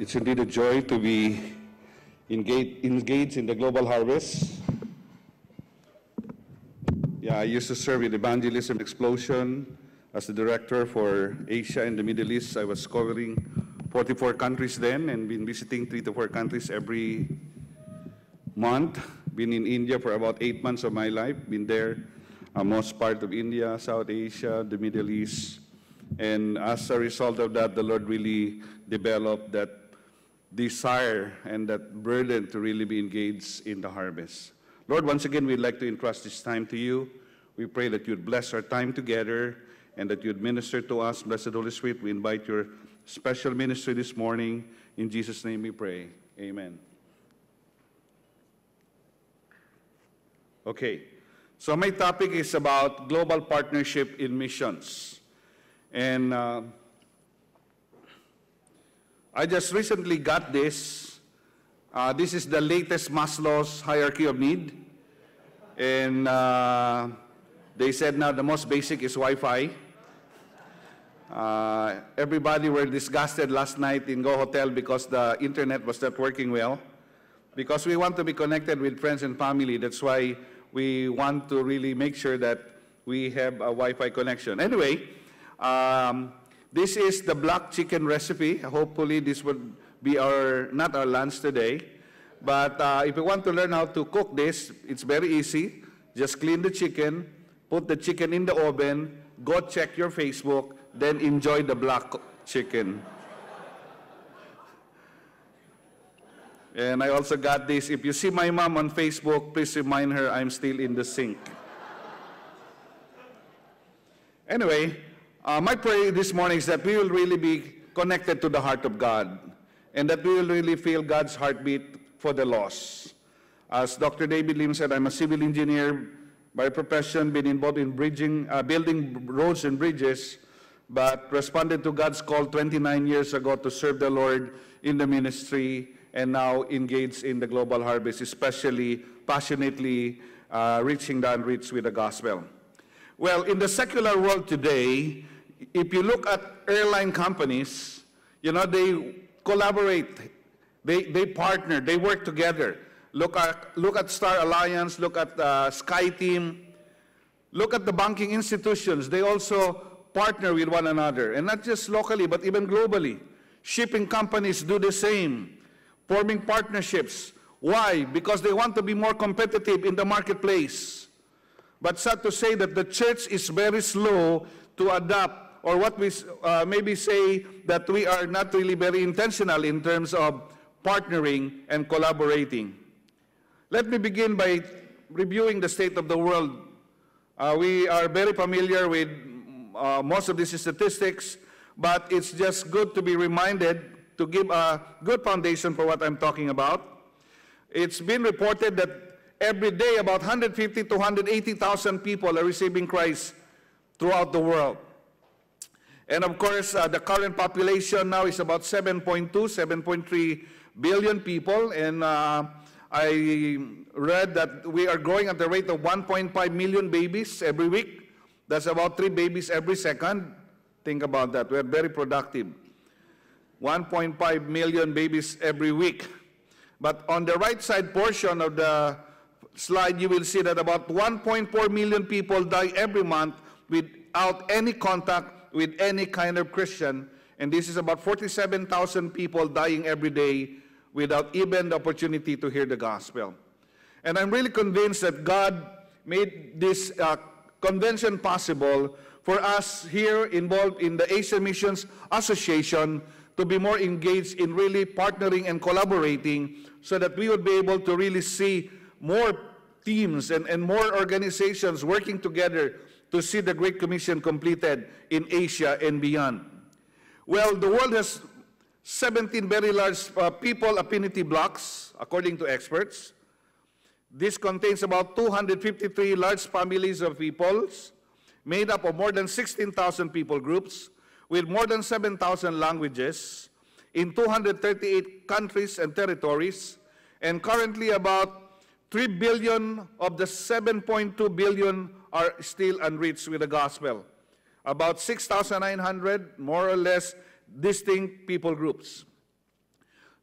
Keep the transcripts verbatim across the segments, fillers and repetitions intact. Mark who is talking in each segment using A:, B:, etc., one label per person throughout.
A: It's indeed a joy to be engaged, engaged in the Global Harvest. Yeah, I used to serve in Evangelism Explosion as the director for Asia and the Middle East. I was covering forty-four countries then and been visiting three to four countries every month. Been in India for about eight months of my life. Been there uh, most part of India, South Asia, the Middle East. And as a result of that, the Lord really developed that desire and that burden to really be engaged in the harvest. Lord, once again, we'd like to entrust this time to you. We pray that you'd bless our time together and that you'd minister to us. Blessed Holy Spirit, we invite your special ministry this morning. In Jesus' name we pray. Amen. Okay, so my topic is about global partnership in missions. And uh, I just recently got this. Uh, this is the latest Maslow's hierarchy of need. And uh, they said now the most basic is Wi-Fi. Uh, everybody were disgusted last night in Go Hotel because the internet was not working well. Because we want to be connected with friends and family. That's why we want to really make sure that we have a Wi-Fi connection. Anyway, um, this is the black chicken recipe. Hopefully this would be our, not our lunch today. But uh, if you want to learn how to cook this, it's very easy. Just clean the chicken, put the chicken in the oven, go check your Facebook, then enjoy the black chicken. And I also got this. If you see my mom on Facebook, please remind her I'm still in the sink. Anyway, uh, my prayer this morning is that we will really be connected to the heart of God and that we will really feel God's heartbeat for the lost. As Doctor David Lim said, I'm a civil engineer by profession, been involved in bridging, uh, building roads and bridges, but responded to God's call twenty-nine years ago to serve the Lord in the ministry and now engaged in the global harvest, especially passionately uh, reaching the unreached with the gospel. Well, in the secular world today, if you look at airline companies, you know, they collaborate, they, they partner, they work together. Look at, look at Star Alliance, look at uh, SkyTeam, look at the banking institutions. They also partner with one another, and not just locally, but even globally. Shipping companies do the same, forming partnerships. Why? Because they want to be more competitive in the marketplace. But sad to say that the church is very slow to adapt, or what we uh, maybe say that we are not really very intentional in terms of partnering and collaborating. Let me begin by reviewing the state of the world. Uh, we are very familiar with uh, most of these statistics, but it's just good to be reminded to give a good foundation for what I'm talking about. It's been reported that every day about one hundred fifty to one hundred eighty thousand people are receiving Christ throughout the world. And of course, uh, the current population now is about seven point two, seven point three billion people, and uh, I read that we are growing at the rate of one point five million babies every week. That's about three babies every second. Think about that. We're very productive. one point five million babies every week. But on the right side portion of the slide, you will see that about one point four million people die every month without any contact with any kind of Christian. And this is about forty-seven thousand people dying every day without even the opportunity to hear the gospel. And I'm really convinced that God made this uh, convention possible for us here involved in the Asian Missions Association to be more engaged in really partnering and collaborating so that we would be able to really see more teams and, and more organizations working together to see the Great Commission completed in Asia and beyond. Well, the world has seventeen very large uh, people affinity blocks, according to experts. This contains about two hundred fifty-three large families of peoples, made up of more than sixteen thousand people groups, with more than seven thousand languages, in two hundred thirty-eight countries and territories, and currently about three billion of the seven point two billion are still unreached with the gospel. About six thousand nine hundred, more or less, distinct people groups.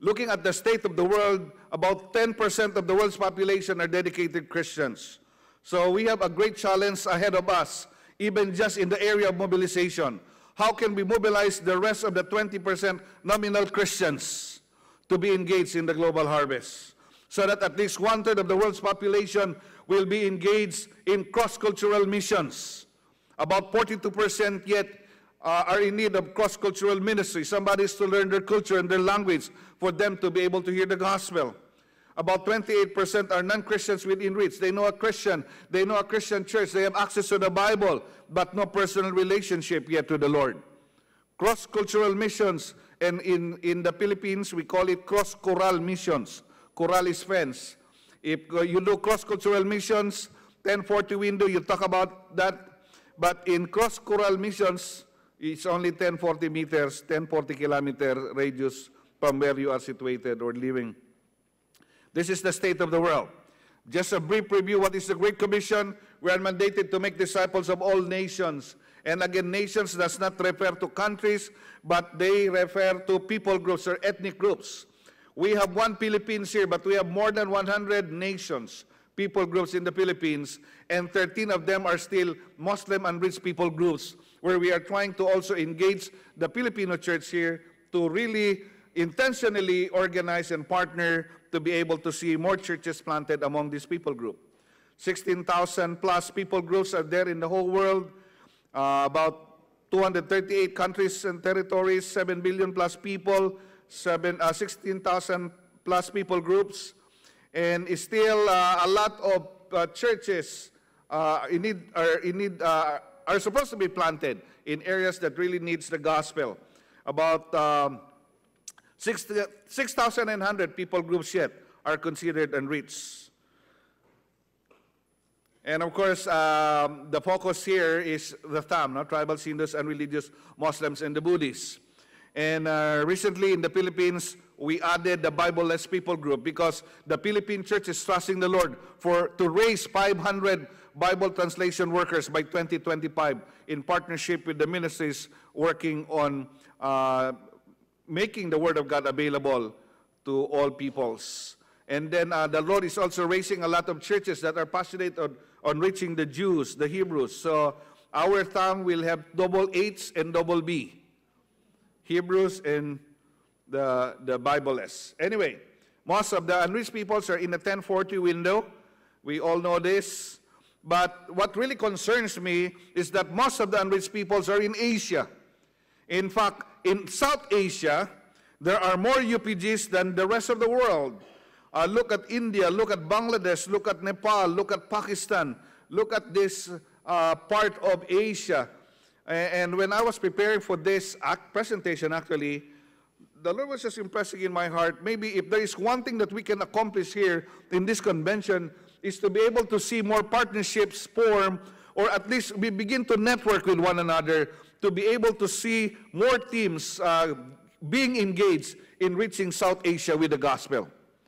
A: Looking at the state of the world, about ten percent of the world's population are dedicated Christians. So we have a great challenge ahead of us, even just in the area of mobilization. How can we mobilize the rest of the twenty percent nominal Christians to be engaged in the global harvest, so that at least one-third of the world's population will be engaged in cross-cultural missions? About forty-two percent yet uh, are in need of cross-cultural ministry. Somebody is to learn their culture and their language for them to be able to hear the gospel. About twenty-eight percent are non-Christians within reach. They know a Christian, they know a Christian church, they have access to the Bible, but no personal relationship yet to the Lord. Cross-cultural missions, and in, in the Philippines, we call it cross-choral missions. Choral is fence. If uh, you do cross-cultural missions, ten forty window, you talk about that. But in cross-choral missions, it's only ten forty meters, ten forty kilometer radius from where you are situated or living. This is the state of the world. Just a brief review, what is the Great Commission? We are mandated to make disciples of all nations. And again, nations does not refer to countries, but they refer to people groups or ethnic groups. We have one Philippines here, but we have more than one hundred nations, people groups in the Philippines, and thirteen of them are still Muslim and rich people groups, where we are trying to also engage the Filipino church here to really intentionally organize and partner to be able to see more churches planted among this people group. sixteen thousand plus people groups are there in the whole world, uh, about two hundred thirty-eight countries and territories, seven billion plus people, seven, uh, sixteen thousand plus people groups, and still uh, a lot of uh, churches uh, in need, are, in need, uh, are supposed to be planted in areas that really needs the gospel. About um, six thousand nine hundred people groups yet are considered unreached. And of course, um, the focus here is the THAM, no? Tribal, Hindus, and religious Muslims and the Buddhists. And uh, recently in the Philippines, we added the Bible-less people group because the Philippine church is trusting the Lord for to raise five hundred Bible translation workers by twenty twenty-five in partnership with the ministries working on uh, making the Word of God available to all peoples. And then uh, the Lord is also raising a lot of churches that are passionate on, on reaching the Jews, the Hebrews. So our THAM will have double H and double B, Hebrews and the, the Bible-less. Anyway, most of the unreached peoples are in the ten forty window. We all know this. But what really concerns me is that most of the unreached peoples are in Asia. In fact, in South Asia, there are more U P Gs than the rest of the world. Uh, look at India, look at Bangladesh, look at Nepal, look at Pakistan, look at this uh, part of Asia. And when I was preparing for this act presentation, actually, the Lord was just impressing in my heart, maybe if there is one thing that we can accomplish here in this convention, is to be able to see more partnerships form, or at least we begin to network with one another, to be able to see more teams uh, being engaged in reaching South Asia with the gospel.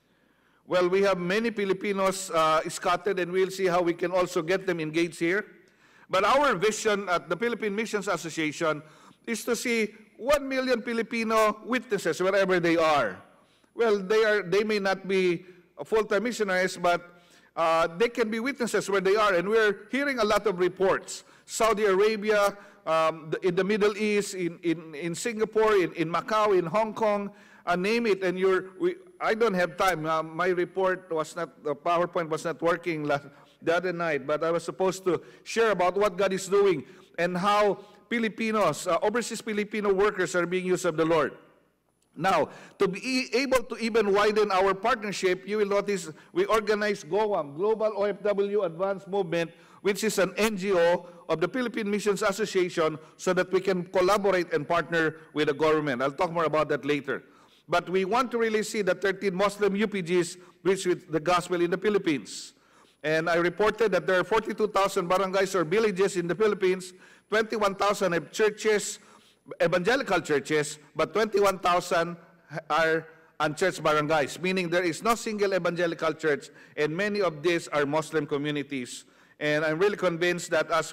A: Well, we have many Filipinos uh, scattered, and we'll see how we can also get them engaged here. But our vision at the Philippine Missions Association is to see one million Filipino witnesses wherever they are. Well, they, are, they may not be full-time missionaries, but uh, they can be witnesses where they are. And we're hearing a lot of reports. Saudi Arabia, um, the, in the Middle East, in, in, in Singapore, in, in Macau, in Hong Kong, uh, name it. And you're, we, I don't have time. Uh, my report was not, the PowerPoint was not working last, the other night, but I was supposed to share about what God is doing and how Filipinos, uh, overseas Filipino workers are being used of the Lord. Now, to be able to even widen our partnership, you will notice we organize GOAM, Global O F W Advanced Movement, which is an N G O of the Philippine Missions Association, so that we can collaborate and partner with the government. I'll talk more about that later. But we want to really see the thirteen Muslim U P Gs reach with the gospel in the Philippines. And I reported that there are forty-two thousand barangays or villages in the Philippines, twenty-one thousand have churches, evangelical churches, but twenty-one thousand are unchurched barangays, meaning there is no single evangelical church, and many of these are Muslim communities. And I'm really convinced that as we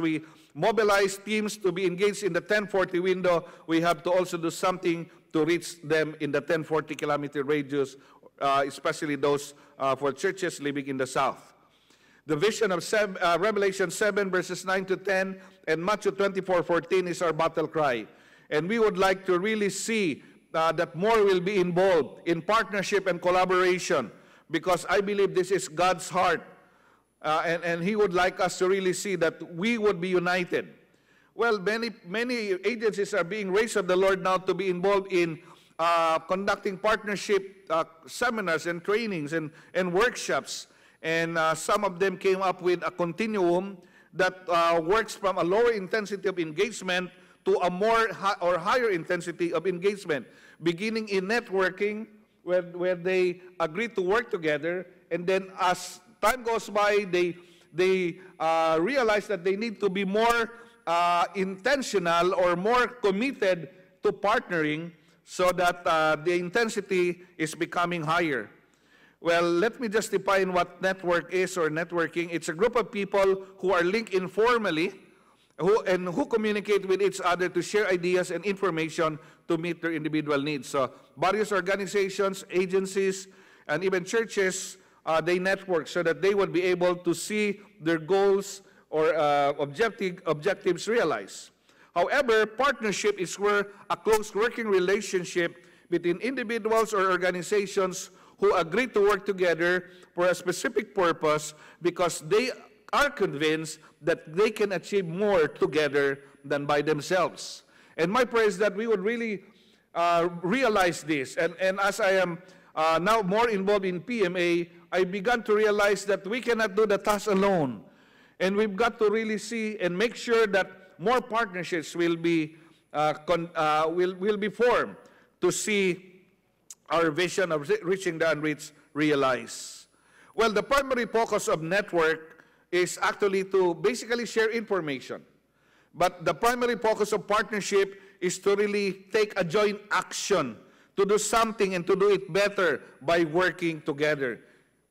A: mobilize teams to be engaged in the ten forty window, we have to also do something to reach them in the ten forty kilometer radius, uh, especially those uh, for churches living in the south. The vision of seven, uh, Revelation seven, verses nine to ten, and Matthew twenty-four fourteen is our battle cry. And we would like to really see uh, that more will be involved in partnership and collaboration, because I believe this is God's heart. Uh, and, and He would like us to really see that we would be united. Well, many, many agencies are being raised of the Lord now to be involved in uh, conducting partnership uh, seminars and trainings and, and workshops. And uh, some of them came up with a continuum that uh, works from a lower intensity of engagement to a more hi or higher intensity of engagement, beginning in networking, where, where they agree to work together, and then as time goes by, they, they uh, realize that they need to be more uh, intentional or more committed to partnering so that uh, the intensity is becoming higher. Well, let me just define what network is or networking. It's a group of people who are linked informally who, and who communicate with each other to share ideas and information to meet their individual needs. So various organizations, agencies, and even churches, Uh, they network so that they would be able to see their goals or uh, objective, objectives realized. However, partnership is where a close working relationship between individuals or organizations who agree to work together for a specific purpose because they are convinced that they can achieve more together than by themselves. And my prayer is that we would really uh, realize this. And, and as I am uh, now more involved in P M A, I began to realize that we cannot do the task alone. And we've got to really see and make sure that more partnerships will be, uh, con uh, will, will be formed to see our vision of reaching the unreached realized. Well, the primary focus of network is actually to basically share information. But the primary focus of partnership is to really take a joint action, to do something and to do it better by working together.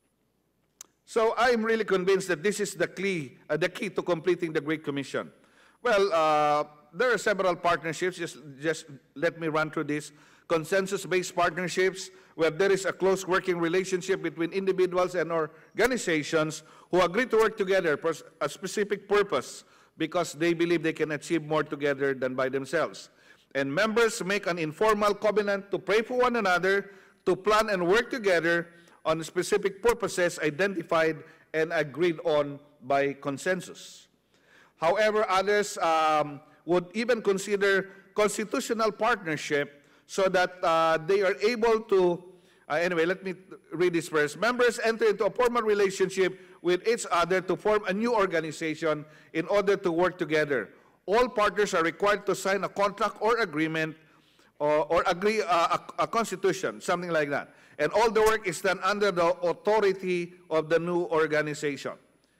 A: So I'm really convinced that this is the key, uh, the key to completing the Great Commission. Well, uh, there are several partnerships. Just, just let me run through this. Consensus-based partnerships, where there is a close working relationship between individuals and organizations who agree to work together for a specific purpose because they believe they can achieve more together than by themselves. And members make an informal covenant to pray for one another, to plan and work together on specific purposes identified and agreed on by consensus. However, others um, would even consider constitutional partnership so that uh, they are able to, uh, anyway, let me read this first. Members enter into a formal relationship with each other to form a new organization in order to work together. All partners are required to sign a contract or agreement or, or agree uh, a, a constitution, something like that. And all the work is done under the authority of the new organization.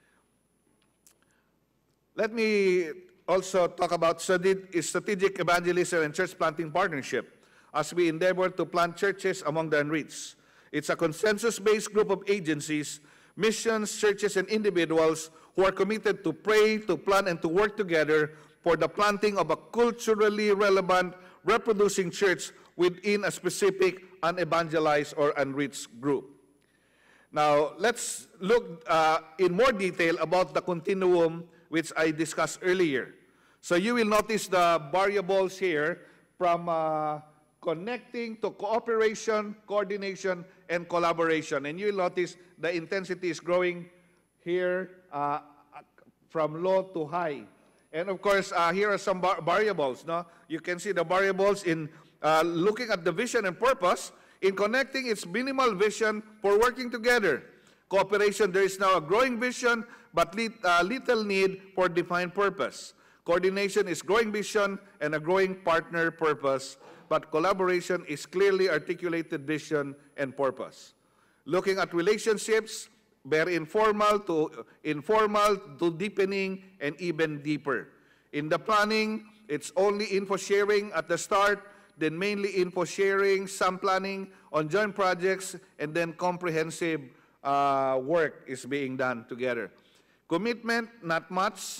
A: Let me also talk about strategic evangelism and church planting partnership as we endeavor to plant churches among the unreached. It's a consensus-based group of agencies, missions, churches, and individuals who are committed to pray, to plan, and to work together for the planting of a culturally relevant, reproducing church within a specific unevangelized or unreached group. Now, let's look uh, in more detail about the continuum which I discussed earlier. So you will notice the variables here from uh, connecting to cooperation, coordination, and collaboration. And you'll notice the intensity is growing here uh, from low to high. And of course, uh, here are some variables. No? You can see the variables in uh, looking at the vision and purpose. In connecting, it's minimal vision for working together. Cooperation, there is now a growing vision, but lit, uh, little need for defined purpose. Coordination is growing vision and a growing partner purpose, but collaboration is clearly articulated vision and purpose. Looking at relationships, very informal to informal to deepening and even deeper. In the planning, it's only info sharing at the start, then mainly info sharing, some planning on joint projects, and then comprehensive uh, work is being done together. Commitment, not much,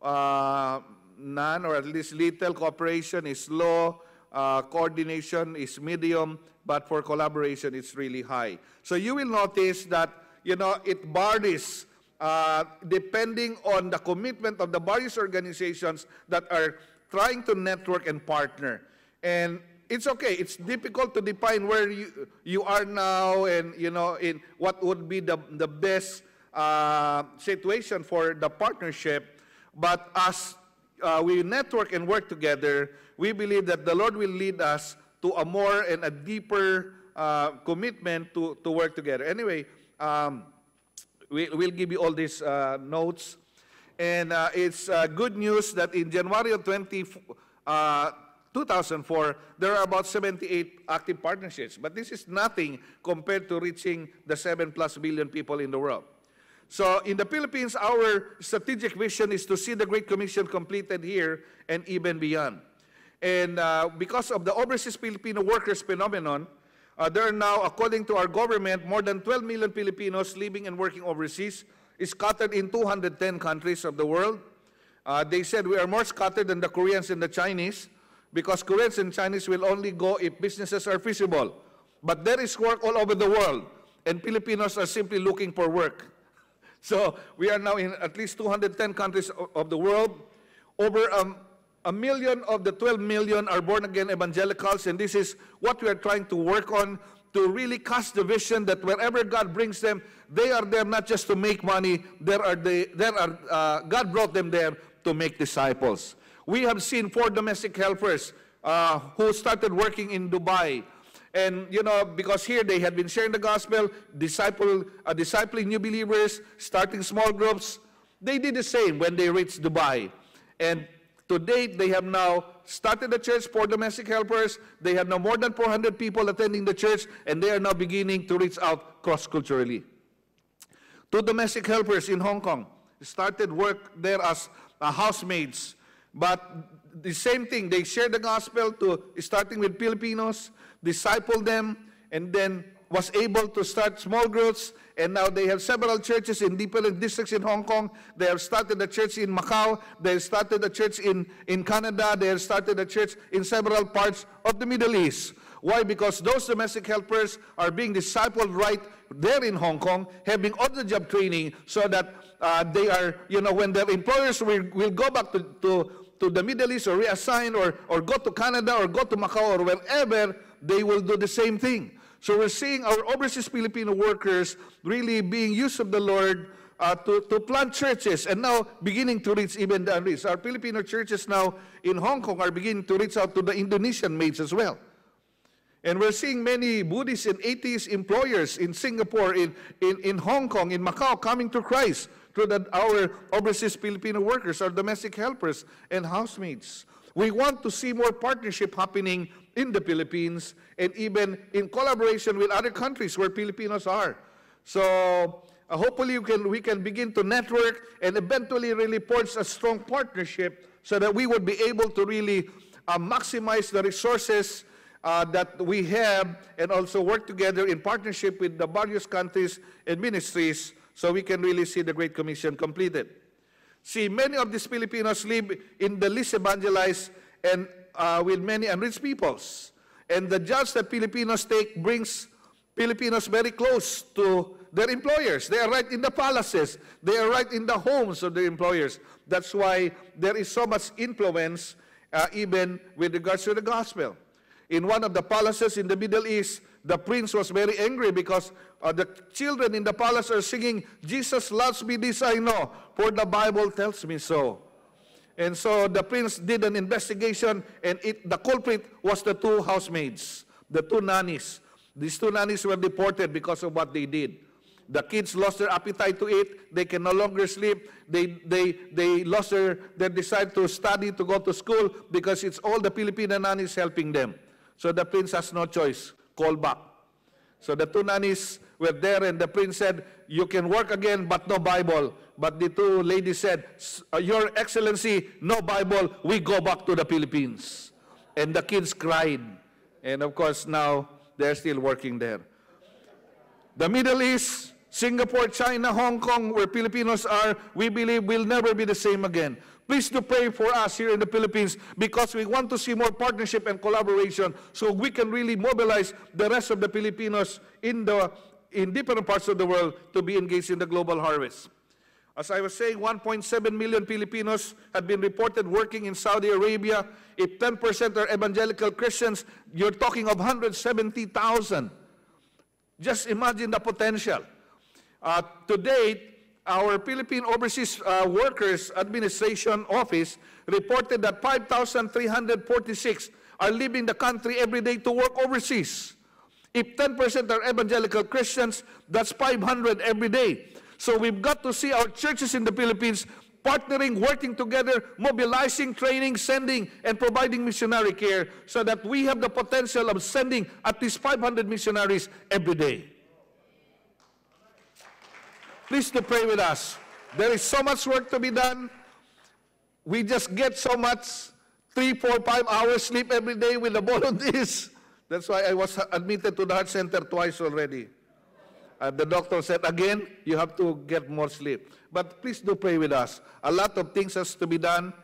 A: uh, none or at least little. Cooperation is low. Uh, coordination is medium. But for collaboration, it's really high. So you will notice that, you know, it varies uh, depending on the commitment of the various organizations that are trying to network and partner. And it's okay. It's difficult to define where you, you are now and, you know, in what would be the, the best uh, situation for the partnership. But as uh, we network and work together, we believe that the Lord will lead us to a more and a deeper uh, commitment to, to work together. Anyway, um, we, we'll give you all these uh, notes. And uh, it's uh, good news that in January of twenty, uh, two thousand four, there are about seventy-eight active partnerships. But this is nothing compared to reaching the seven plus billion people in the world. So in the Philippines, our strategic vision is to see the Great Commission completed here and even beyond. And uh, because of the overseas Filipino workers phenomenon, uh, there are now, according to our government, more than twelve million Filipinos living and working overseas, scattered in two hundred ten countries of the world. Uh, they said we are more scattered than the Koreans and the Chinese, because Koreans and Chinese will only go if businesses are feasible. But there is work all over the world, and Filipinos are simply looking for work. So we are now in at least two hundred ten countries of the world. Over um, a million of the twelve million are born-again evangelicals, and this is what we are trying to work on, to really cast the vision that wherever God brings them, they are there not just to make money, there are they, there are, uh, God brought them there to make disciples. We have seen four domestic helpers uh, who started working in Dubai. And, you know, because here they had been sharing the gospel, disciple, uh, discipling new believers, starting small groups. They did the same when they reached Dubai. And to date, they have now started a church for domestic helpers. They have now more than four hundred people attending the church, and they are now beginning to reach out cross-culturally. Two domestic helpers in Hong Kong started work there as uh, housemaids. But the same thing, they share the gospel to starting with Filipinos, disciple them, and then was able to start small groups, and now they have several churches in different districts in Hong Kong. They have started a church in Macau. They have started a church in, in Canada. They have started a church in several parts of the Middle East. Why? Because those domestic helpers are being discipled right there in Hong Kong, having on-the-job training, so that uh, they are, you know, when their employers will, will go back to, to, to the Middle East or reassign or, or go to Canada or go to Macau or wherever, they will do the same thing. So we're seeing our overseas Filipino workers really being used of the Lord uh, to, to plant churches, and now beginning to reach even the unreached. Our Filipino churches now in Hong Kong are beginning to reach out to the Indonesian maids as well. And we're seeing many Buddhist and atheist employers in Singapore, in, in, in Hong Kong, in Macau, coming to Christ through the, our overseas Filipino workers, our domestic helpers, and housemaids. We want to see more partnership happening in the Philippines and even in collaboration with other countries where Filipinos are. So uh, hopefully you can, we can begin to network and eventually really forge a strong partnership so that we would be able to really uh, maximize the resources uh, that we have and also work together in partnership with the various countries and ministries so we can really see the Great Commission completed. See, many of these Filipinos live in the least evangelized and uh, with many unreached peoples. And the judge that Filipinos take brings Filipinos very close to their employers. They are right in the palaces. They are right in the homes of their employers. That's why there is so much influence uh, even with regards to the gospel. In one of the palaces in the Middle East, the prince was very angry because uh, the children in the palace are singing, "Jesus loves me, this I know, for the Bible tells me so." And so the prince did an investigation, and it, the culprit was the two housemaids, the two nannies. These two nannies were deported because of what they did. The kids lost their appetite to eat. They can no longer sleep. They, they, they lost their, their desire to study, to go to school, because it's all the Filipino nannies helping them. So the prince has no choice. Call back. So the two nannies were there, and the prince said, "You can work again, but no Bible." But the two ladies said, "Your Excellency, no Bible, we go back to the Philippines." And the kids cried. And of course, now they're still working there. The Middle East, Singapore, China, Hong Kong, where Filipinos are, we believe will never be the same again. Please do pray for us here in the Philippines, because we want to see more partnership and collaboration so we can really mobilize the rest of the Filipinos in, the, in different parts of the world to be engaged in the global harvest. As I was saying, one point seven million Filipinos have been reported working in Saudi Arabia. If ten percent are evangelical Christians, you're talking of one hundred seventy thousand. Just imagine the potential. Uh, to date, our Philippine Overseas uh, Workers Administration Office reported that five thousand three hundred forty-six are leaving the country every day to work overseas. If ten percent are evangelical Christians, that's five hundred every day. So we've got to see our churches in the Philippines partnering, working together, mobilizing, training, sending, and providing missionary care so that we have the potential of sending at least five hundred missionaries every day. Please to pray with us. There is so much work to be done. We just get so much, three, four, five hours sleep every day with the volunteers. That's why I was admitted to the heart center twice already. Uh, the doctor said, again, you have to get more sleep. But please do pray with us. A lot of things has to be done.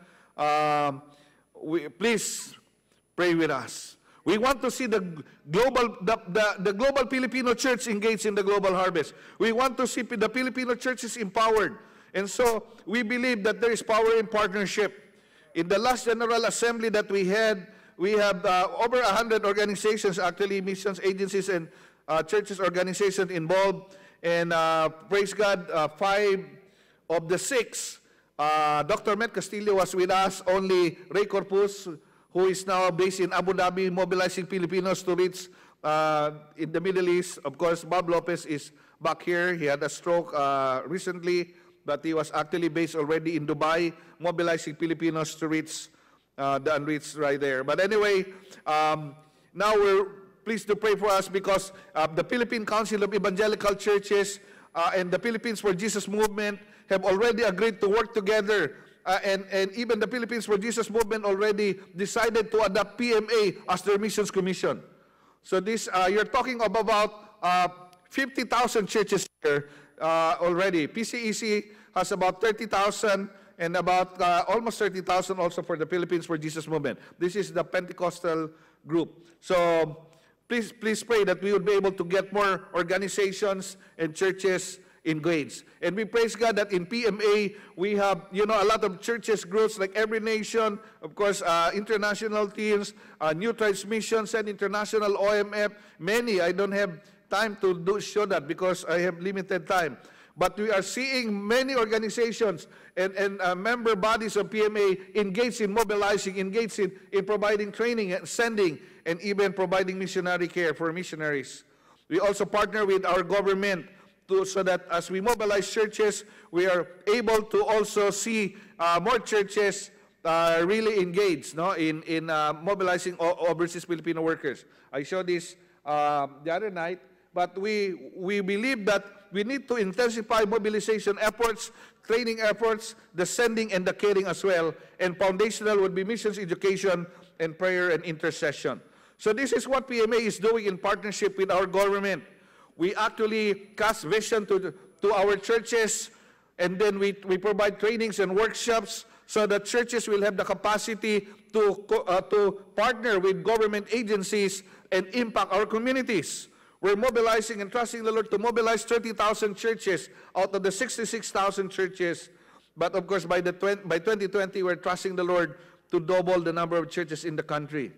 A: Um, we, please pray with us. We want to see the global, the, the, the global Filipino church engaged in the global harvest. We want to see the Filipino churches empowered. And so we believe that there is power in partnership. In the last General Assembly that we had, we have uh, over one hundred organizations, actually missions agencies and Uh, churches, organizations involved, and uh, praise God, uh, five of the six, uh, Doctor Met Castillo was with us, only Ray Corpus, who is now based in Abu Dhabi, mobilizing Filipinos to reach uh, in the Middle East. Of course, Bob Lopez is back here. He had a stroke uh, recently, but he was actually based already in Dubai, mobilizing Filipinos to reach uh, the unreached right there. But anyway, um, now we're please to pray for us, because uh, the Philippine Council of Evangelical Churches uh, and the Philippines for Jesus movement have already agreed to work together. Uh, and, and even the Philippines for Jesus movement already decided to adopt P M A as their missions commission. So this, uh, you're talking of about uh, fifty thousand churches here uh, already. P C E C has about thirty thousand and about uh, almost thirty thousand also for the Philippines for Jesus movement. This is the Pentecostal group. So Please, please pray that we would be able to get more organizations and churches engaged. And we praise God that in P M A, we have, you know, a lot of churches, groups like Every Nation, of course, uh, international teams, uh, New Tribes Missions, and International O M F. Many, I don't have time to do, show that because I have limited time. But we are seeing many organizations and, and uh, member bodies of P M A engaged in mobilizing, engaged in, in providing training and sending, and even providing missionary care for missionaries. We also partner with our government to, so that as we mobilize churches, we are able to also see uh, more churches uh, really engaged no, in, in uh, mobilizing overseas Filipino workers. I showed this uh, the other night, but we, we believe that we need to intensify mobilization efforts, training efforts, the sending and the caring as well, and foundational would be missions education and prayer and intercession. So this is what P M A is doing in partnership with our government. We actually cast vision to, to our churches, and then we, we provide trainings and workshops so that churches will have the capacity to, uh, to partner with government agencies and impact our communities. We're mobilizing and trusting the Lord to mobilize thirty thousand churches out of the sixty-six thousand churches. But of course, by, the by twenty twenty, we're trusting the Lord to double the number of churches in the country.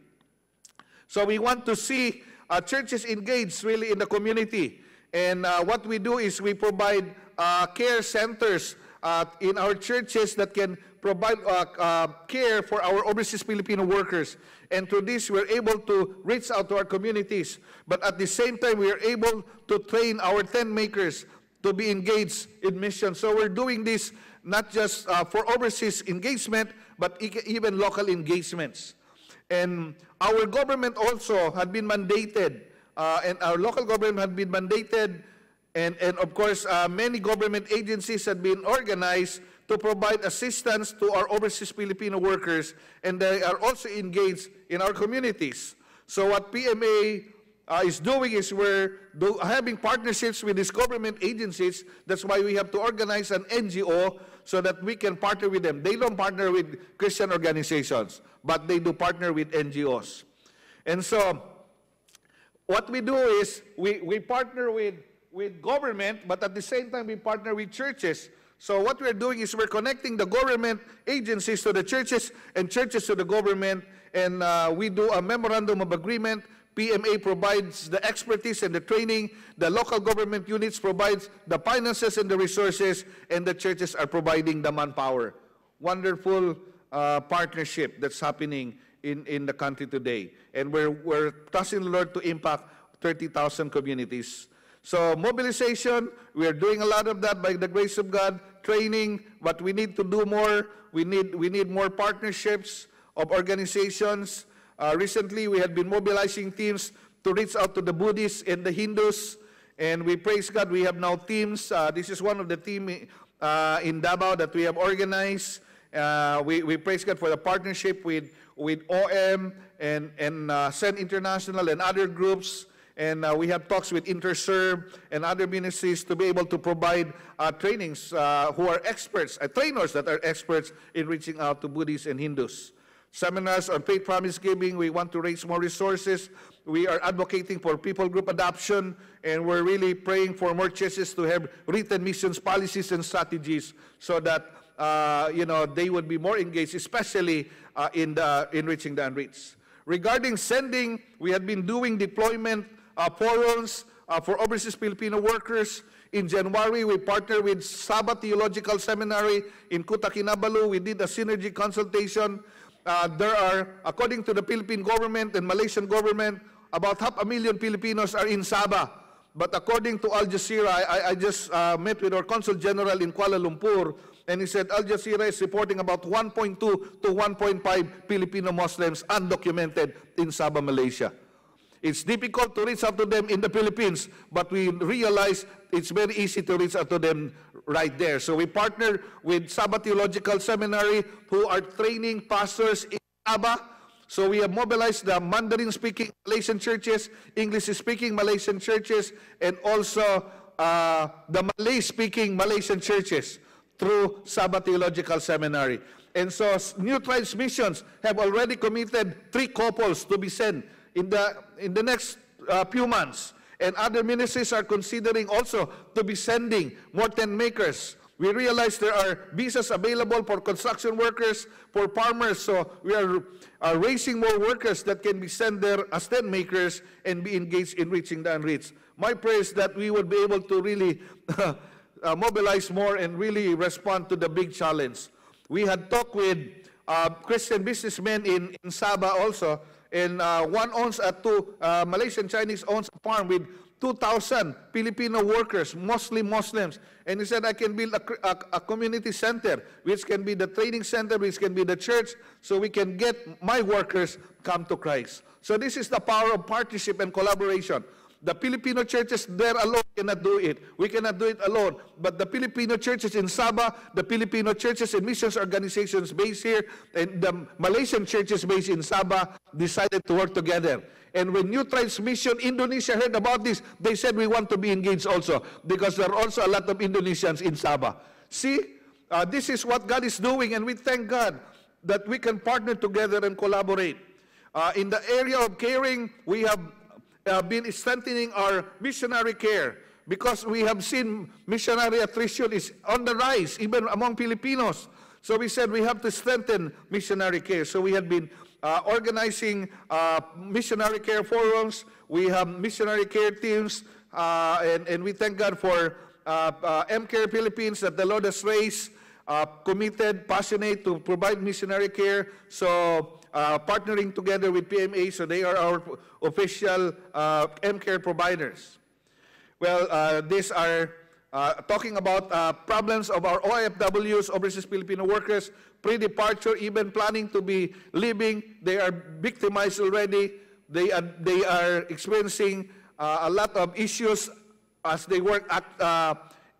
A: So we want to see uh, churches engaged really in the community. And uh, what we do is we provide uh, care centers uh, in our churches that can provide uh, uh, care for our overseas Filipino workers. And through this, we're able to reach out to our communities. But at the same time, we are able to train our tent makers to be engaged in mission. So we're doing this not just uh, for overseas engagement, but e even local engagements. And our government also had been mandated, uh, and our local government had been mandated, and, and of course, uh, many government agencies had been organized to provide assistance to our overseas Filipino workers, and they are also engaged in our communities. So what P M A uh, is doing is we're do, having partnerships with these government agencies. That's why we have to organize an N G O so that we can partner with them. They don't partner with Christian organizations, but they do partner with N G Os. And so what we do is we, we partner with, with government, but at the same time we partner with churches. So what we're doing is we're connecting the government agencies to the churches and churches to the government, and uh, we do a memorandum of agreement. P M A provides the expertise and the training, the local government units provides the finances and the resources, and the churches are providing the manpower. Wonderful uh, partnership that's happening in, in the country today. And we're, we're trusting the Lord to impact thirty thousand communities. So mobilization, we are doing a lot of that by the grace of God. Training, but we need to do more. We need, we need more partnerships of organizations. Uh, recently, we had been mobilizing teams to reach out to the Buddhists and the Hindus, and we praise God, we have now teams. Uh, this is one of the teams uh, in Davao that we have organized. Uh, we, we praise God for the partnership with, with O M and, and uh, Send International and other groups. And uh, we have talks with InterServe and other ministries to be able to provide uh, trainings uh, who are experts, uh, trainers that are experts in reaching out to Buddhists and Hindus. Seminars on faith promise giving, we want to raise more resources. We are advocating for people group adoption, and we're really praying for more churches to have written missions policies and strategies so that uh, you know, they would be more engaged, especially uh, in, the, in reaching the unreached. Regarding sending, we have been doing deployment Uh, forums uh, for overseas Filipino workers. In January, we partnered with Sabbath Theological Seminary in Kuta, Kinabalu. We did a synergy consultation. Uh, there are, according to the Philippine government and Malaysian government, about half a million Filipinos are in Sabah. But according to Al Jazeera, I, I just uh, met with our Consul General in Kuala Lumpur, and he said Al Jazeera is reporting about one point two to one point five Filipino Muslims undocumented in Sabah, Malaysia. It's difficult to reach out to them in the Philippines, but we realize it's very easy to reach out to them right there. So we partner with Sabbath Theological Seminary, who are training pastors in Sabah. So we have mobilized the Mandarin-speaking Malaysian churches, English-speaking Malaysian churches, and also uh, the Malay-speaking Malaysian churches through Sabbath Theological Seminary. And so New Tribes Missions have already committed three couples to be sent in the, in the next uh, few months. And other ministries are considering also to be sending more tent makers. We realize there are visas available for construction workers, for farmers, so we are uh, raising more workers that can be sent there as tent makers and be engaged in reaching the unreached. My prayer is that we would be able to really uh, mobilize more and really respond to the big challenge. We had talked with uh, Christian businessmen in, in Sabah also, and uh, one owns a two, uh, Malaysian Chinese owns a farm with two thousand Filipino workers, mostly Muslims. And he said, I can build a, a, a community center, which can be the training center, which can be the church, so we can get my workers come to Christ. So this is the power of partnership and collaboration. The Filipino churches there alone cannot do it. We cannot do it alone. But the Filipino churches in Sabah, the Filipino churches and missions organizations based here, and the Malaysian churches based in Sabah decided to work together. And when New Tribes Mission Indonesia heard about this, they said we want to be engaged also, because there are also a lot of Indonesians in Sabah. See, uh, this is what God is doing, and we thank God that we can partner together and collaborate. Uh, in the area of caring, we have Uh, been strengthening our missionary care, because we have seen missionary attrition is on the rise, even among Filipinos. So we said we have to strengthen missionary care. So we have been uh, organizing uh, missionary care forums. We have missionary care teams, uh, and, and we thank God for uh, uh, M-Care Philippines that the Lord has raised, uh, committed, passionate to provide missionary care. So Uh, partnering together with P M A, so they are our official uh, M-Care providers. Well, uh, these are uh, talking about uh, problems of our O F Ws, overseas Filipino workers, pre-departure, even planning to be leaving. They are victimized already. They are, they are experiencing uh, a lot of issues as they work at, uh,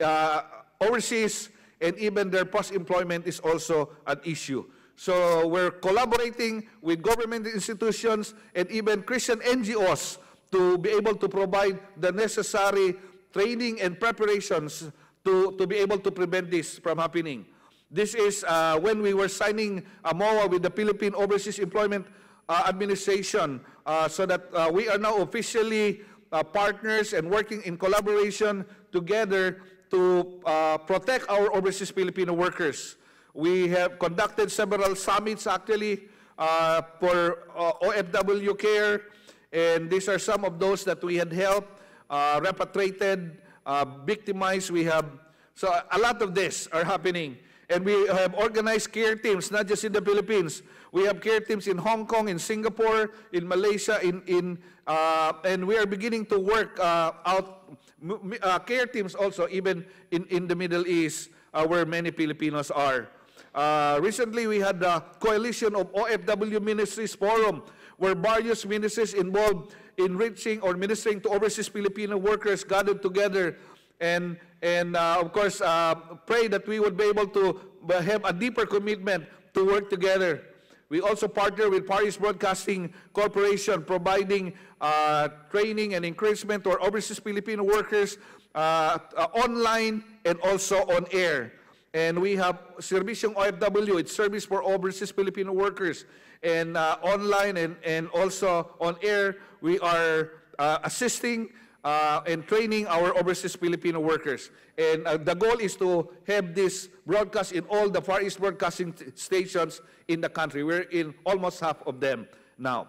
A: uh, overseas, and even their post-employment is also an issue. So we're collaborating with government institutions and even Christian N G Os to be able to provide the necessary training and preparations to, to be able to prevent this from happening. This is uh, when we were signing a M O A with the Philippine Overseas Employment uh, Administration, uh, so that uh, we are now officially uh, partners and working in collaboration together to uh, protect our overseas Filipino workers. We have conducted several summits actually uh, for uh, O F W care, and these are some of those that we had helped, uh, repatriated, uh, victimized. We have, so a lot of this are happening. And we have organized care teams, not just in the Philippines. We have care teams in Hong Kong, in Singapore, in Malaysia, in, in, uh, and we are beginning to work uh, out uh, care teams also, even in, in the Middle East, uh, where many Filipinos are. Uh, recently, we had the Coalition of O F W Ministries Forum, where various ministries involved in reaching or ministering to overseas Filipino workers gathered together and, and uh, of course, uh, pray that we would be able to have a deeper commitment to work together. We also partner with Far East Broadcasting Corporation, providing uh, training and encouragement to our overseas Filipino workers uh, uh, online and also on air. And we have Servisyong O F W, it's Service for Overseas Filipino Workers. And uh, online and, and also on air, we are uh, assisting uh, and training our overseas Filipino workers. And uh, the goal is to have this broadcast in all the Far East Broadcasting stations in the country. We're in almost half of them now.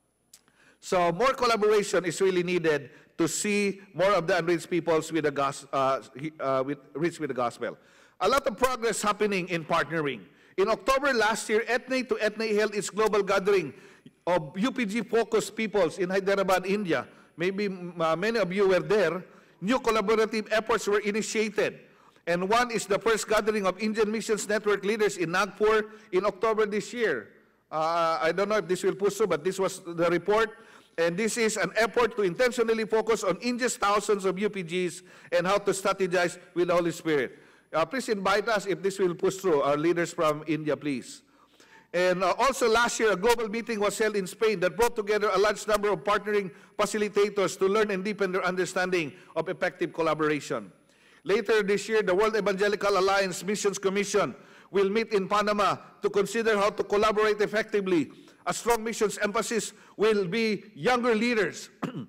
A: So more collaboration is really needed to see more of the unreached peoples with the gos uh, uh, with, reached with the gospel. A lot of progress happening in partnering. In October last year, Ethne to Ethne held its global gathering of U P G-focused peoples in Hyderabad, India. Maybe uh, many of you were there. New collaborative efforts were initiated. And one is the first gathering of Indian Missions Network leaders in Nagpur in October this year. Uh, I don't know if this will push through, but this was the report. And this is an effort to intentionally focus on India's thousands of U P Gs and how to strategize with the Holy Spirit. Uh, please invite us if this will push through, our leaders from India, please. And uh, also last year, a global meeting was held in Spain that brought together a large number of partnering facilitators to learn and deepen their understanding of effective collaboration. Later this year, the World Evangelical Alliance Missions Commission will meet in Panama to consider how to collaborate effectively. A strong missions emphasis will be younger leaders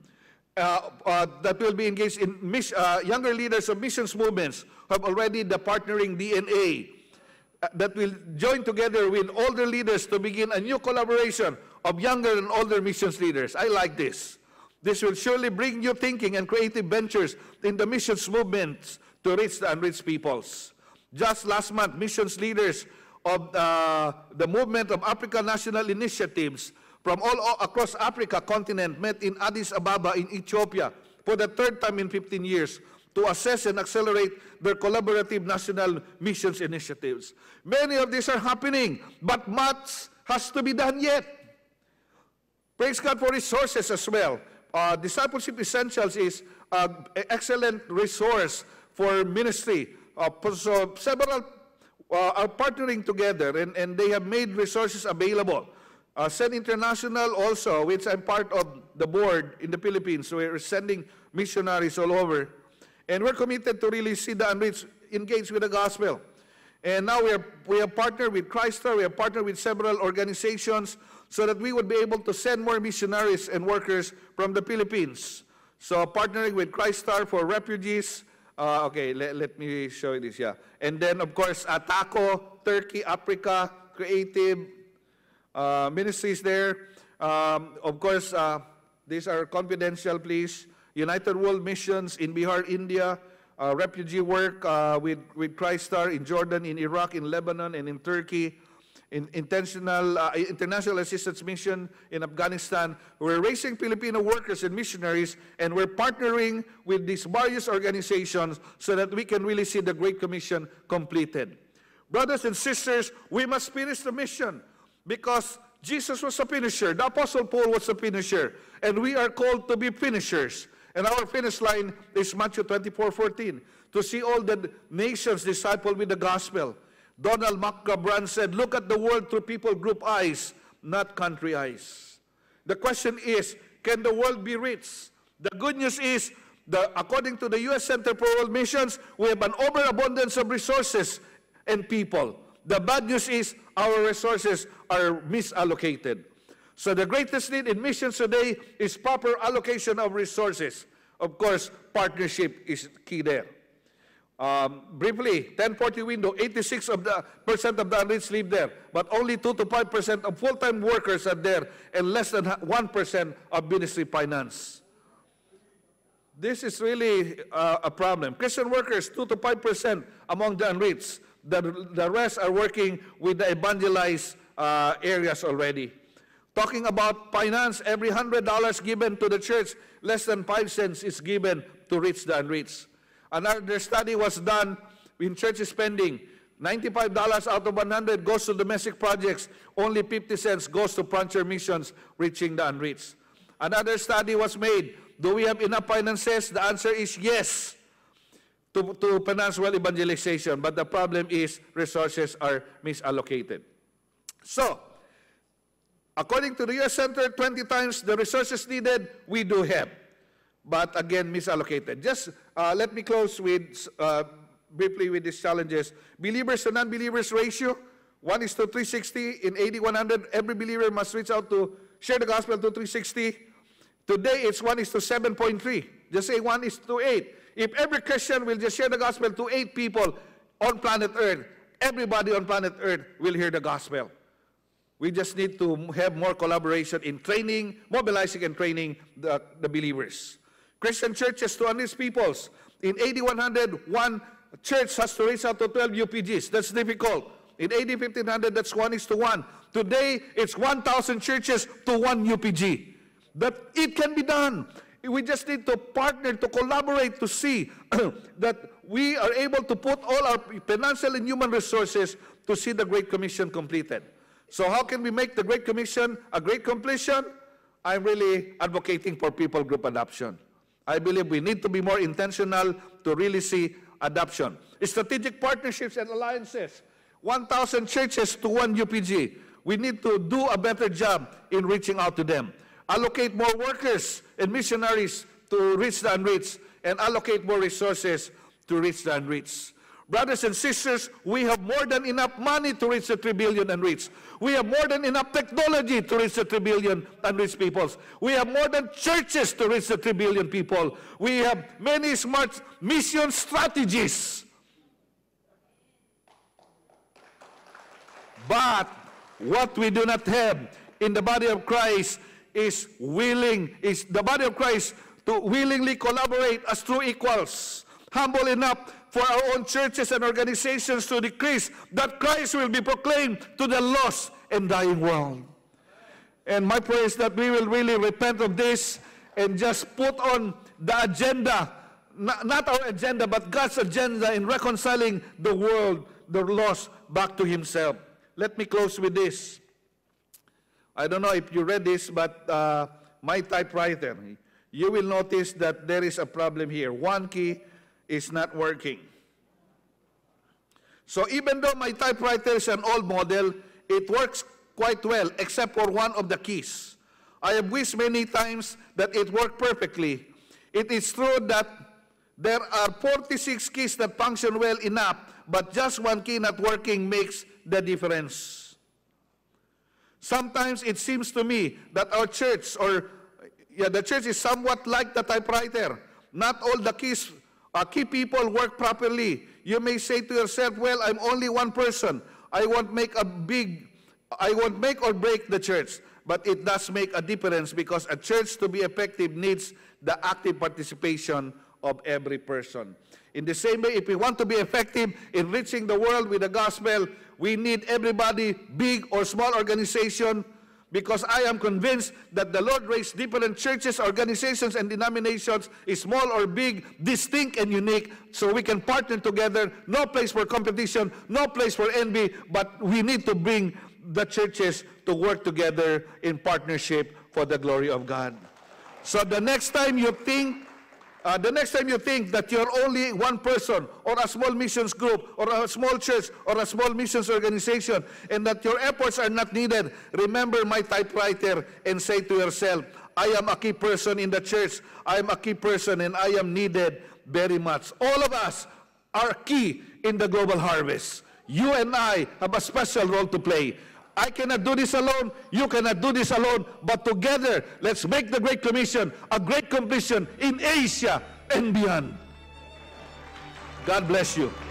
A: uh, uh, that will be engaged in mis uh, younger leaders of missions movements who have already the partnering D N A uh, that will join together with older leaders to begin a new collaboration of younger and older missions leaders. I like this. This will surely bring new thinking and creative ventures in the missions movements to reach the unreached peoples. Just last month, missions leaders of uh, the movement of African National Initiatives from all across Africa continent met in Addis Ababa in Ethiopia for the third time in fifteen years to assess and accelerate their collaborative national missions initiatives. Many of these are happening, but much has to be done yet. Praise God for resources as well. Uh, Discipleship Essentials is an excellent resource for ministry. Uh, so several uh, are partnering together, and, and they have made resources available. Uh, Send International also, which I'm part of the board in the Philippines, so we're sending missionaries all over. And we're committed to really see the unreached engaged with the gospel. And now we, are, we have partnered with ChristStar, we have partnered with several organizations so that we would be able to send more missionaries and workers from the Philippines. So partnering with ChristStar for refugees. Uh, okay, let, let me show you this, yeah. And then, of course, uh, TACO, Turkey, Africa, Creative uh, Ministries there. Um, of course, uh, these are confidential, please. United World Missions in Bihar, India. Uh, refugee work uh, with, with ChristStar in Jordan, in Iraq, in Lebanon, and in Turkey. In intentional, uh, international assistance mission in Afghanistan. We're raising Filipino workers and missionaries, and we're partnering with these various organizations so that we can really see the Great Commission completed. Brothers and sisters, we must finish the mission because Jesus was a finisher. The Apostle Paul was a finisher, and we are called to be finishers. And our finish line is Matthew twenty-four fourteen, to see all the nations discipled with the gospel. Donald McGabran said, look at the world through people group eyes, not country eyes. The question is, can the world be reached. The good news is, the, according to the U S Center for World Missions, we have an overabundance of resources and people. The bad news is our resources are misallocated. So the greatest need in missions today is proper allocation of resources. Of course, partnership is key there. Um, briefly, ten forty window, eighty-six percent of the unreached live there, but only two to five percent of full-time workers are there, and less than one percent of ministry finance. This is really uh, a problem. Christian workers, two to five percent among the unreached. The, the rest are working with the evangelized uh, areas already. Talking about finance, every one hundred dollars given to the church, less than five cents is given to reach the unreached. Another study was done in church spending. ninety-five dollars out of one hundred goes to domestic projects. Only fifty cents goes to frontier missions reaching the unreached. Another study was made. Do we have enough finances? The answer is yes to, to finance well evangelization. But the problem is resources are misallocated. So, according to the U S Center, twenty times the resources needed, we do have. But again, misallocated. Just uh, let me close with uh, briefly with these challenges. Believers to non-believers ratio, one is to three sixty. In A D one hundred, every believer must reach out to share the gospel to three sixty. Today, it's one is to seven point three. Just say one is to eight. If every Christian will just share the gospel to eight people on planet Earth, everybody on planet Earth will hear the gospel. We just need to have more collaboration in training, mobilizing and training the, the believers. Christian churches to unreached peoples. In A D one hundred, one church has to reach out to twelve U P Gs. That's difficult. In A D fifteen hundred, that's one is to one. Today, it's one thousand churches to one U P G. That it can be done. We just need to partner, to collaborate, to see that we are able to put all our financial and human resources to see the Great Commission completed. So how can we make the Great Commission a great completion? I'm really advocating for people group adoption. I believe we need to be more intentional to really see adoption. Strategic partnerships and alliances. one thousand churches to one U P G. We need to do a better job in reaching out to them. Allocate more workers and missionaries to reach the unreached, and allocate more resources to reach the unreached. Brothers and sisters, we have more than enough money to reach the three billion unreached. We have more than enough technology to reach the three billion unreached peoples. We have more than churches to reach the three billion people. We have many smart mission strategies. But what we do not have in the body of Christ is willing, is the body of Christ to willingly collaborate as true equals, humble enough for our own churches and organizations to decrease, that Christ will be proclaimed to the lost and dying world. And my prayer is that we will really repent of this and just put on the agenda, not, not our agenda, but God's agenda in reconciling the world, the lost, back to himself. Let me close with this. I don't know if you read this, but uh, my typewriter, you will notice that there is a problem here. One key is not working. So even though my typewriter is an old model, it works quite well, except for one of the keys. I have wished many times that it worked perfectly. It is true that there are forty-six keys that function well enough, but just one key not working makes the difference. Sometimes it seems to me that our church, or yeah, the church is somewhat like the typewriter. Not all the keys, uh, key people work properly. You may say to yourself, well, I'm only one person. I won't make a big, I won't make or break the church. But it does make a difference, because a church to be effective needs the active participation of every person. In the same way, if we want to be effective in reaching the world with the gospel, we need everybody, big or small organization, because I am convinced that the Lord raised different churches, organizations, and denominations, small or big, distinct and unique, so we can partner together. No place for competition, no place for envy, but we need to bring the churches to work together in partnership for the glory of God. So the next time you think Uh, the next time you think that you're only one person, or a small missions group, or a small church, or a small missions organization, and that your efforts are not needed, remember my typewriter and say to yourself, I am a key person in the church. I am a key person and I am needed very much. All of us are key in the global harvest. You and I have a special role to play. I cannot do this alone. You cannot do this alone. But together, let's make the Great Commission a great completion in Asia and beyond. God bless you.